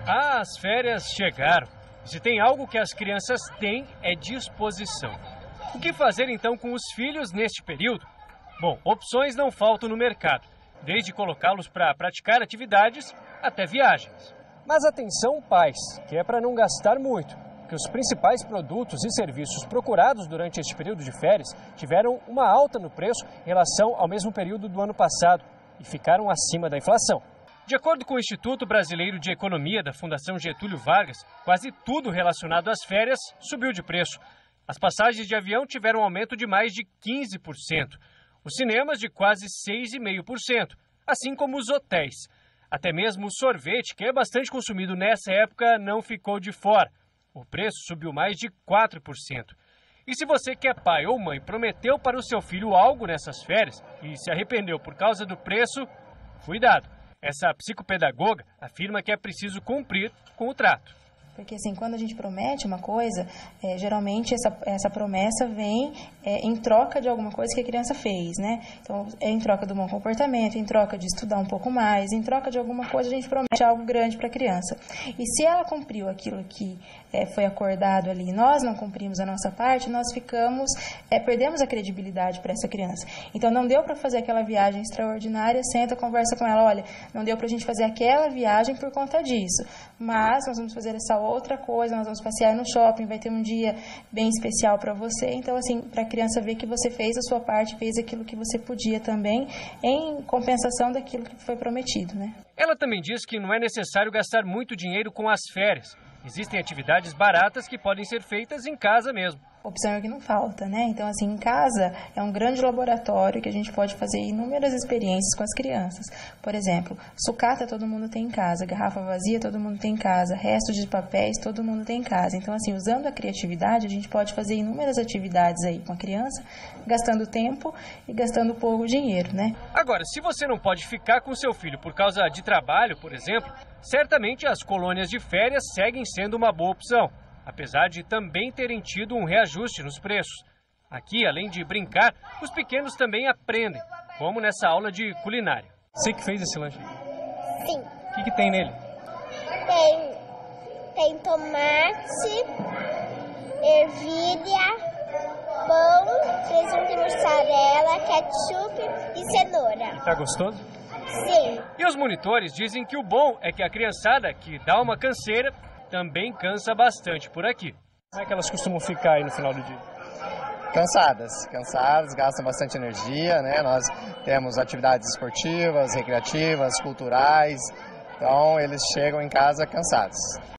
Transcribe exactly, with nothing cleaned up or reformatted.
As férias chegaram. E se tem algo que as crianças têm, é disposição. O que fazer então com os filhos neste período? Bom, opções não faltam no mercado, desde colocá-los para praticar atividades até viagens. Mas atenção, pais, que é para não gastar muito, que os principais produtos e serviços procurados durante este período de férias tiveram uma alta no preço em relação ao mesmo período do ano passado e ficaram acima da inflação. De acordo com o Instituto Brasileiro de Economia da Fundação Getúlio Vargas, quase tudo relacionado às férias subiu de preço. As passagens de avião tiveram um aumento de mais de quinze por cento, os cinemas de quase seis vírgula cinco por cento, assim como os hotéis. Até mesmo o sorvete, que é bastante consumido nessa época, não ficou de fora. O preço subiu mais de quatro por cento. E se você que é pai ou mãe prometeu para o seu filho algo nessas férias e se arrependeu por causa do preço, cuidado. Essa psicopedagoga afirma que é preciso cumprir com o trato. Porque assim, quando a gente promete uma coisa, é, geralmente essa, essa promessa vem é, em troca de alguma coisa que a criança fez, né? Então, é em troca do bom comportamento, em troca de estudar um pouco mais, em troca de alguma coisa a gente promete algo grande para a criança. E se ela cumpriu aquilo que é, foi acordado ali, nós não cumprimos a nossa parte, nós ficamos, é, perdemos a credibilidade para essa criança. Então, não deu para fazer aquela viagem extraordinária, senta, conversa com ela, olha, não deu para a gente fazer aquela viagem por conta disso, mas nós vamos fazer essa outra coisa, nós vamos passear no shopping, vai ter um dia bem especial para você. Então, assim, para a criança ver que você fez a sua parte, fez aquilo que você podia também, em compensação daquilo que foi prometido, né? Ela também diz que não é necessário gastar muito dinheiro com as férias. Existem atividades baratas que podem ser feitas em casa mesmo. Opção é o que não falta, né? Então, assim, em casa é um grande laboratório que a gente pode fazer inúmeras experiências com as crianças. Por exemplo, sucata todo mundo tem em casa, garrafa vazia todo mundo tem em casa, restos de papéis todo mundo tem em casa. Então, assim, usando a criatividade, a gente pode fazer inúmeras atividades aí com a criança, gastando tempo e gastando pouco dinheiro, né? Agora, se você não pode ficar com seu filho por causa de trabalho, por exemplo, certamente as colônias de férias seguem sendo uma boa opção, apesar de também terem tido um reajuste nos preços. Aqui, além de brincar, os pequenos também aprendem, como nessa aula de culinária. Você que fez esse lanche? Sim. O que, que tem nele? Tem, tem tomate, ervilha, pão, presunto e mussarela, ketchup e cenoura. Tá gostoso? Sim. E os monitores dizem que o bom é que a criançada, que dá uma canseira, também cansa bastante por aqui. Como é que elas costumam ficar aí no final do dia? Cansadas, cansadas, gastam bastante energia, né? Nós temos atividades esportivas, recreativas, culturais, então eles chegam em casa cansados.